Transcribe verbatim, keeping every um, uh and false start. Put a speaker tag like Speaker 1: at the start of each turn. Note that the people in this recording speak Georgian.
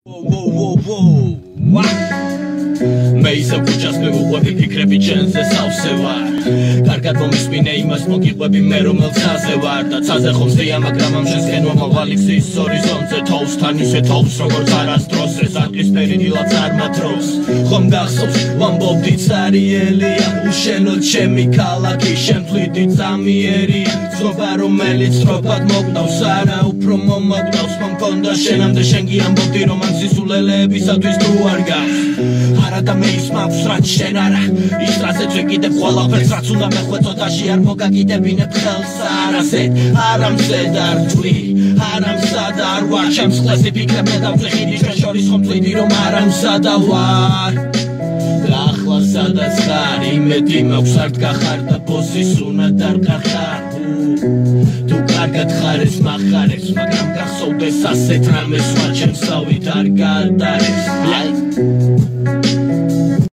Speaker 1: მე ისევ ქუჩას მივუყვები ფიქრები ჩენზე სავსე ვარ კარგად მომისმინე იმას მოგიყვები მე რომელ ცაზე ვარ და ცაზე ხომ ზეა მაგრამ ამ შენსკენ მომავალი გზის ჰორიზონტზე თოვსთან ისე თოვს როგორც არასდროს ეს არკისფერი დილაც არ მატროს ხომ გახსოვს ვამბობდი цаრიელია უშენოდ ჩემი ქალაქი შემთხვიდი წამიერია ცნობა რომელიც სწრაფად მოგდავს არა უფრო მომაგდავს მომქონდა შენამდე შენ კი ამბობდი რომ ამ სისულელეებისათვის თუ არ გახს არა და მე ის მაქვს რაც შენ არა ის რაზეც ვეკიდებ ყველაფერს რაც უნდა მეხვეწოდაში არ მოგაკიდებინებ ხელს არასედ არამზედ არ twli არამსად არ ვარ ჩემს ყლესი ფიქრებ მე დავწეხიდი ჩვენ შორის ხომ twli რომ არამსადა ვარ ახლა სადაც ხარ იმედი მაქვს არ დგახარ და ბოსის უნად არ ყახარ თუ კარგად ხარ ეს მახარებს მაგრამ გახსოვდეს ასეთ რამეს ვარ ჩემს თავით არ გაატარებს